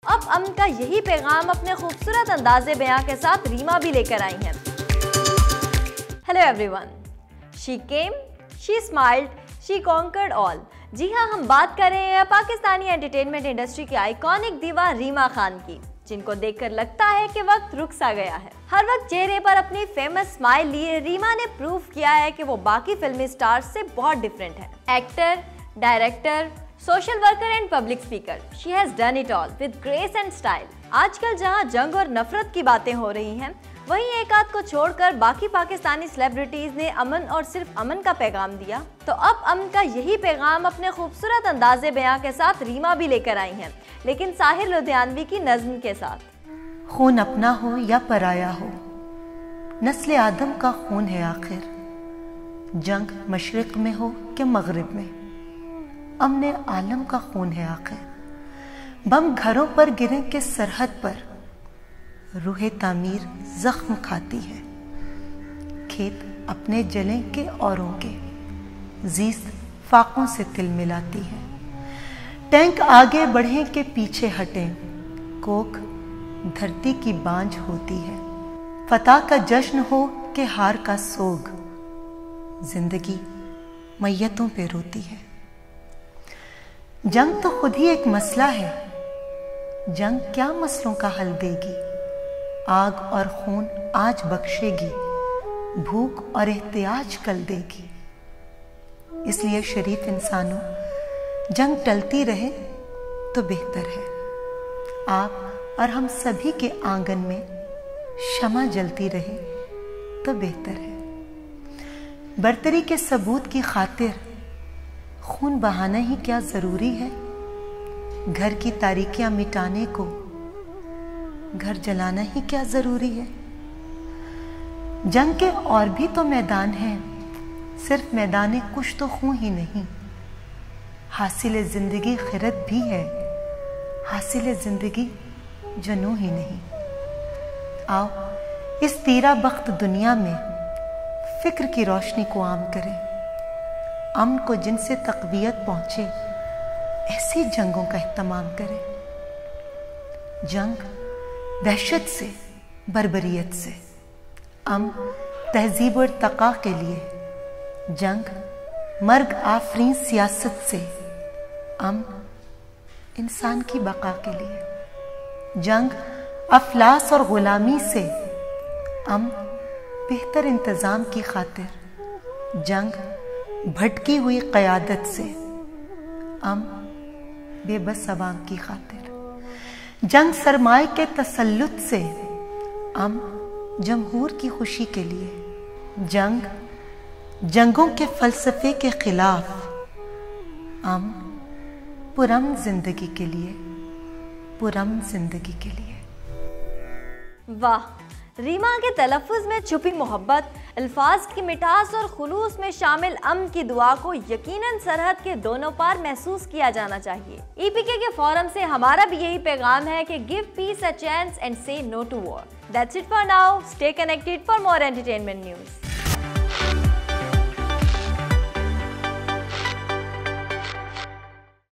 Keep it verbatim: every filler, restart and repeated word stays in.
अब अमन का यही पैगाम अपने खूबसूरत अंदाजे बयां के साथ रीमा भी लेकर आई हैं। Hello everyone, she came, she smiled, she conquered all. जी हाँ, हम बात कर रहे हैं पाकिस्तानी एंटरटेनमेंट इंडस्ट्री की आइकॉनिक दीवा रीमा खान की, जिनको देखकर लगता है कि वक्त रुक सा गया है। हर वक्त चेहरे पर अपनी फेमस स्माइल लिए रीमा ने प्रूव किया है कि वो बाकी फिल्मी स्टार्स से बहुत डिफरेंट है। Actor, director, social worker and public speaker, she has done it all with grace and style. आजकल जहां जंग और नफरत की बातें हो रही हैं, वहीं एक आध को छोड़कर बाकी पाकिस्तानी सेलिब्रिटीज ने अमन और सिर्फ अमन का पैगाम दिया। तो अब अमन का यही पैगाम अपने खूबसूरत अंदाजे बयां के साथ रीमा भी लेकर आई हैं, लेकिन साहिर लुधियानवी की नज़्म के साथ। खून अपना हो या पराया हो, नस्ल आदम का खून है आखिर। जंग मशरिक में हो कि मगरिब में, अमने आलम का खून है आखिर। बम घरों पर गिरे के सरहद पर, रूहे तामीर जख्म खाती है। खेत अपने जले के औरों के, जीस्त फाकों से तिल मिलाती है। टैंक आगे बढ़े के पीछे हटे, कोक धरती की बांझ होती है। फतह का जश्न हो के हार का सोग, जिंदगी मैयतों पे रोती है। जंग तो खुद ही एक मसला है, जंग क्या मसलों का हल देगी। आग और खून आज बख्शेगी, भूख और एहतियाज कल देगी। इसलिए शरीफ इंसानों, जंग टलती रहे तो बेहतर है। आप और हम सभी के आंगन में शमा जलती रहे तो बेहतर है। बर्तरी के सबूत की खातिर खून बहाना ही क्या जरूरी है। घर की तारीकियां मिटाने को घर जलाना ही क्या जरूरी है। जंग के और भी तो मैदान हैं, सिर्फ मैदान कुछ तो खून ही नहीं। हासिल जिंदगी खिरत भी है, हासिल जिंदगी जनू ही नहीं। आओ इस तीरा बख्त दुनिया में फिक्र की रोशनी को आम करें। अमन को जिनसे तकवीयत पहुंचे, ऐसी जंगों का इत्तमाम करें। जंग दहशत से, बर्बरियत से, अम तहजीब और तका के लिए। जंग मर्ग आफरीन सियासत से, अम इंसान की बका के लिए। जंग अफलास और गुलामी से, अम बेहतर इंतजाम की खातिर। जंग भटकी हुई क़यादत से, अम बेबस अवाम की खातिर। जंग सरमाए के तसल्लुत से, अम जमहूर की खुशी के लिए। जंग जंगों के फलसफे के खिलाफ, अम पुरअमन जिंदगी के लिए, पुरअमन जिंदगी के लिए। वाह, रीमा के तलफ़ुज़ में छुपी मोहब्बत, अल्फाज की मिठास और खुलूस में शामिल अमन की दुआ को यकीनन सरहद के दोनों पार महसूस किया जाना चाहिए। ई पी के के फोरम से हमारा भी यही पैगाम है कि give peace a chance and say no to war. That's it for now. Stay connected for more entertainment news.